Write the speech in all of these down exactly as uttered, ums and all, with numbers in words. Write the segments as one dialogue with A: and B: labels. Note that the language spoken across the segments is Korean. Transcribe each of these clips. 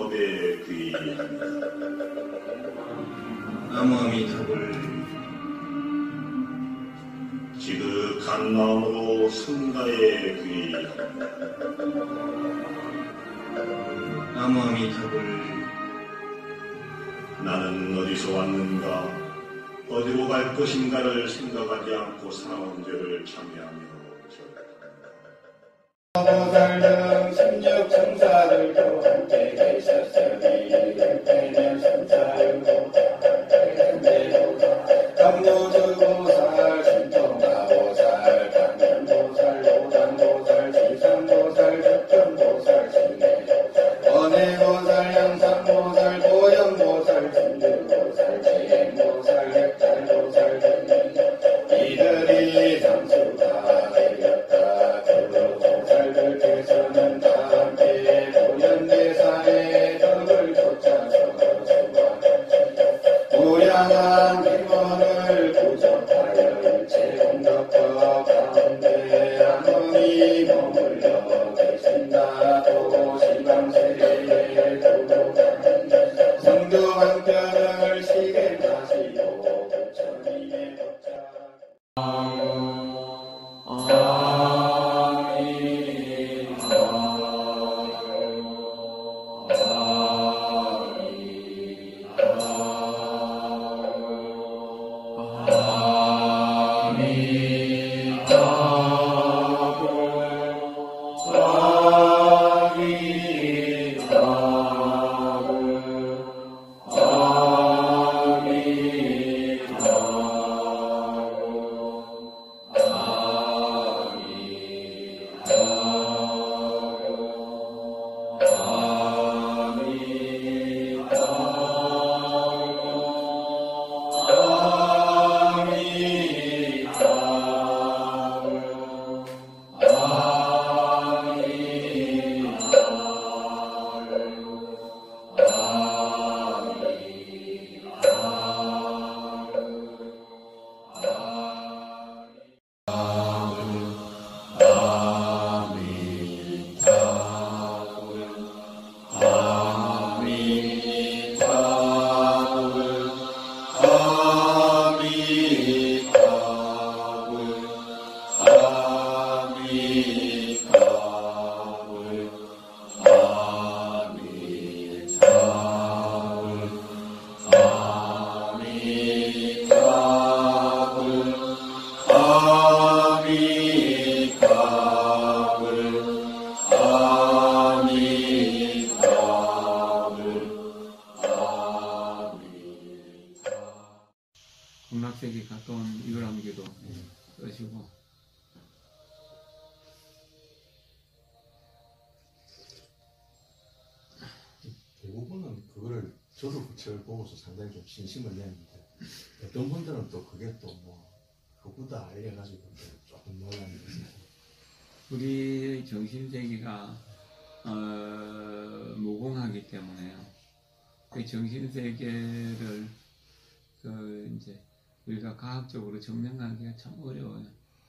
A: 법에 귀의한다.
B: 나무아미타불.
A: 지극한 마음으로 성가에 귀의한다.
B: 나무아미타불. 나는
A: 어디서 왔는가, 어디로 갈 것인가를 생각하지 않고 살아온 죄를 참여하며
C: 보살등 삼적 청사들도 함께 계셨으니 그때는 삼사름보다 대등대보다 감무주보살 신통가보살 강변보살 노담보살 지상보살 적전보살 신내보살 원해보살 양산보살 고영보살 진주보살 재행보살 핵달보살 등이 이들이 상수가 되었다. 보살들께서는 다 함께 도연대사의 덕을 쫓아서 무량한 빈원을 구속하여 일체 온덕법 가운데 안원이 머물러 계신다. 도시방세의 도도가는 성도방편을 시계 마시고 부처님의 법자
D: 극락세계 갔다 온 유람기도 쓰시고
E: 대부분은 그거를 저도 부처를 보고서 상당히 좀 신심을 냈는데 어떤 분들은 또 그게 또 뭐 그거다 이래가지고 조금 놀랐는데
D: 우리 정신세계가 어, 무공하기 때문에요. 그 정신세계를 그 이제 우리가 과학적으로 증명하기가 참 어려워요.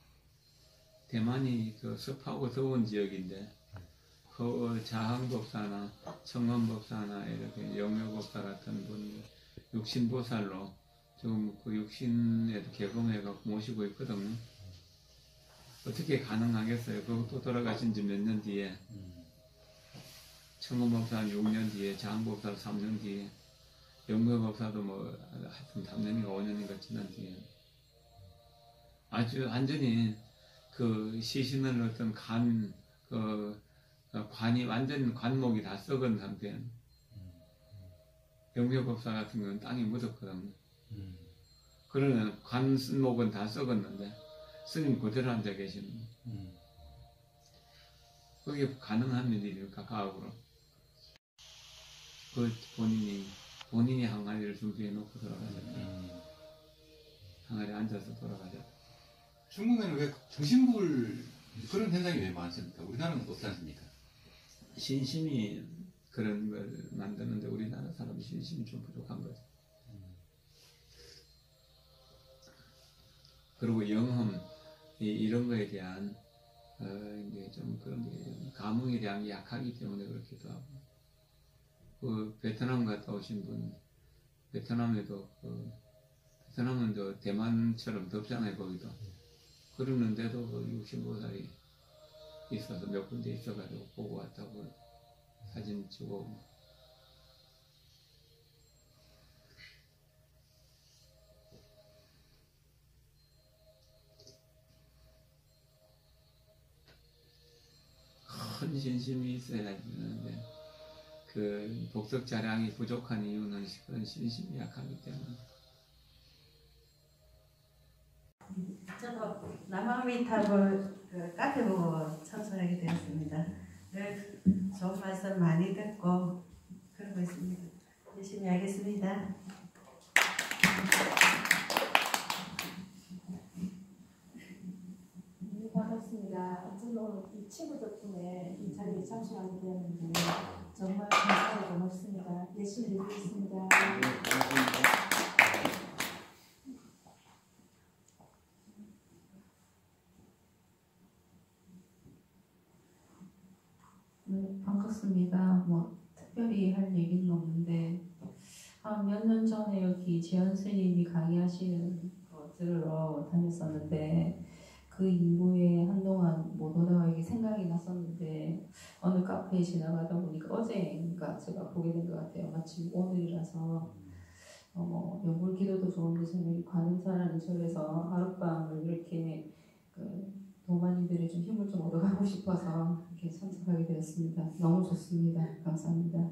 D: 대만이 그 습하고 더운 지역인데 그 자항법사나 청원법사나 이렇게 영묘법사 같은 분 육신보살로 지금 그 육신에 개봉해갖고 모시고 있거든요. 어떻게 가능하겠어요? 그것도 돌아가신 지 몇 년 뒤에 청원법사는 육 년 뒤에 자항법사는 삼 년 뒤에 영묘법사도 뭐 하여튼 삼 년인가 오 년인가 지난 뒤에 아주 완전히 그 시신을 어떤 간, 그 관이 완전 관목이 다 썩은 상태예요. 영묘법사 같은 경우는 땅에 묻었거든요.
E: 음.
D: 그러면 관목은 다 썩었는데 스님 그대로 앉아 계시는 거예요.
E: 음.
D: 그게 가능한 일일까 과학으로. 그 본인이 본인이 항아리를 준비해 놓고 돌아가셨다.
E: 음.
D: 항아리에 앉아서 돌아가셨다.
B: 중국에는 왜 정신불 그런 현상이 왜 많습니까? 우리나라는 어떻지 않습니까?
D: 신심이 그런 걸 만드는데 우리나라 사람이 신심이 좀 부족한 거죠. 그리고 영험 이, 이런 거에 대한 어, 이제 좀 그런 게 감흥에 대한 게 약하기 때문에 그렇기도 하고 그 베트남 갔다 오신 분, 베트남에도 그 베트남은 저 대만처럼 덥잖아요 거기도. 그러는데도 그 육신보살이 있어서 몇 군데 있어가지고 보고 왔다고 사진 찍고. 큰 신심이 있어야 되는데 그 복덕 자량이 부족한 이유는 그런 신심이 약하기 때문에.
F: 저도 남아미탑을 그 카페 보고 참석하게 되었습니다. 늘 좋은 말씀 많이 듣고 그러고 있습니다. 열심히 하겠습니다.
G: 네, 반갑습니다. 저는 오늘 이 친구 덕분에 이 자리에 참석하게 되었는데 정말 감사하고 고맙습니다. 열심히 드리겠습니다.
H: 네, 반갑습니다. 뭐 특별히 할 얘기는 없는데 한 몇 년 전에 여기 재현 스님이 강의하시는 거 들으러 다녔었는데 그 이후에 한동안 못 오다가 이게 생각이 났었는데 어느 카페에 지나가다 보니까 어제인가 제가 보게 된 것 같아요. 마침 오늘이라서 어, 뭐 연불 기도도 좋은데 저는 관음사라는 절에서 하룻밤을 이렇게 그 도마님들의 좀 힘을 좀 얻어가고 싶어서 이렇게 참석하게 되었습니다. 너무 좋습니다. 감사합니다.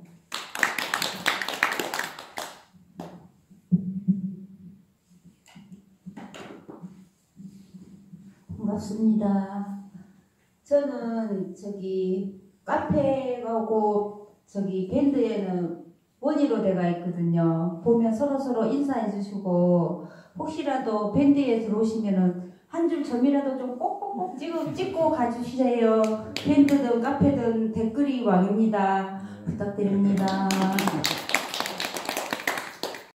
I: 반갑습니다. 저는 저기 카페 가고 저기 밴드에는 원의로 돼가 있거든요. 보면 서로서로 인사해 주시고 혹시라도 밴드에 들어오시면은 한 줄 점이라도 좀 꼭꼭꼭 찍어, 찍고 가주세요. 밴드든 카페든 댓글이 왕입니다. 부탁드립니다.